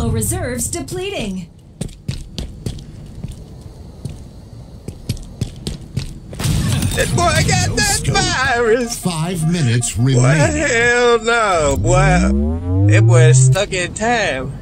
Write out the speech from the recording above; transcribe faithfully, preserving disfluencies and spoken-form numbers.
Ammo reserves depleting. That boy got that virus. Five minutes Boy, remaining. hell no, boy. That boy is stuck in time.